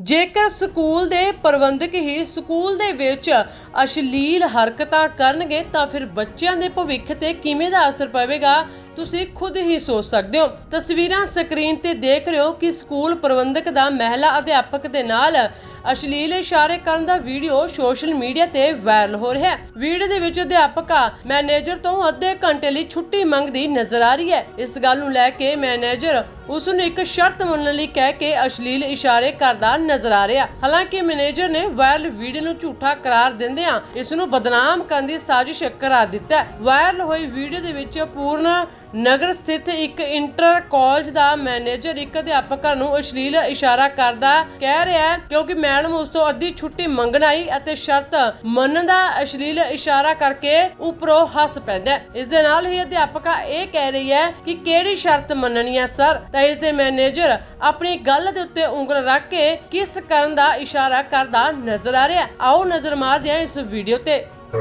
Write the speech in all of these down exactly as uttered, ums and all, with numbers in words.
जेकर स्कूल दे प्रबंधक ही स्कूल दे विच अश्लील हरकतां करनगे तां फिर बच्चों के भविख ते किवें दा असर पवेगा तुसीं खुद ही सोच सकते हो। तस्वीरां स्क्रीन ते देख रहे हो कि स्कूल प्रबंधक दा महिला अध्यापक दे नाल अश्लील इशारे करन दा वीडियो सोशल मीडिया ते वायरल हो रहा है। वीडियो दे विच अध्यापका मैनेजर तो अद्धे घंटे लई छुट्टी मंगदी नजर आ रही है। इस गल नूं लैके मैनेजर उस नूं एक शर्त मनण लई कह के अश्लील इशारे करदा नजर आ रहा। हालांकि मैनेजर ने वायरल वीडियो नूं झूठा करार दिंदिआं इस नूं बदनाम करन दी साजिश करार दित्ता है। वायरल होई वीडियो दे विच पूर्ण नगर स्थित एक इंटर कॉलेज का मैनेजर एक अध्यापक नूं अश्लील इशारा करदा कह रहा है क्योंकि मैडम उस तो अद्धी छुट्टी मंगण आई अते शर्त मनण दा अश्लील इशारा करके उपरों हस पैंदा। इस दे नाल ही अध्यापका यह कह रही है कि किहड़ी शर्त मनणी है सर, तां इस दे मैनेजर अपनी गल दे उत्ते उंगल रख के किस करन दा इशारा करदा नजर आ रहा। आओ नजर मारदे हां इस वीडियो ते।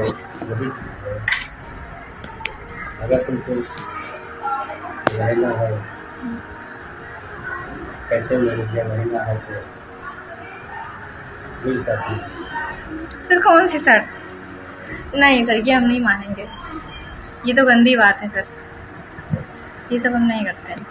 अगर तुमको महंगा है, कैसे मिल महंगा है तो मिल सकती। सर कौन सी सर? नहीं सर, ये हम नहीं मानेंगे, ये तो गंदी बात है सर, ये सब हम नहीं करते हैं।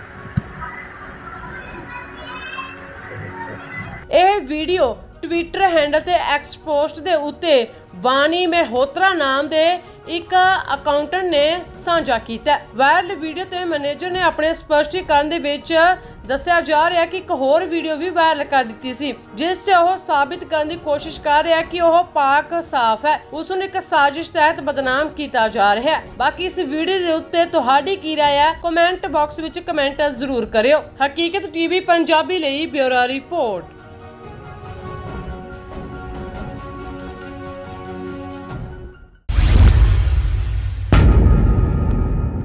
यह वीडियो ट्विटर हैंडल ते एक्स पोस्ट दे उत्ते वानी मेहोत्रा नाम दे एक अकाउंटेंट ने साझा किया। वायरल वीडियो ते मैनेजर ने अपने स्पष्टीकरण दे विच दस्सिया जा रहा है कि एक होर वीडियो भी वायरल कर दी सी जिस च ओह साबित करने की कोशिश कर रहा है कि ओह पाक साफ है, उसनूं एक साजिश तहत बदनाम किया जा रहा है। बाकी इस वीडियो के उत्ते तुहाडी की राय है कमेंट बॉक्स विच कमेंट जरूर करियो। हकीकत टीवी पंजाबी लई ब्यूरो रिपोर्ट।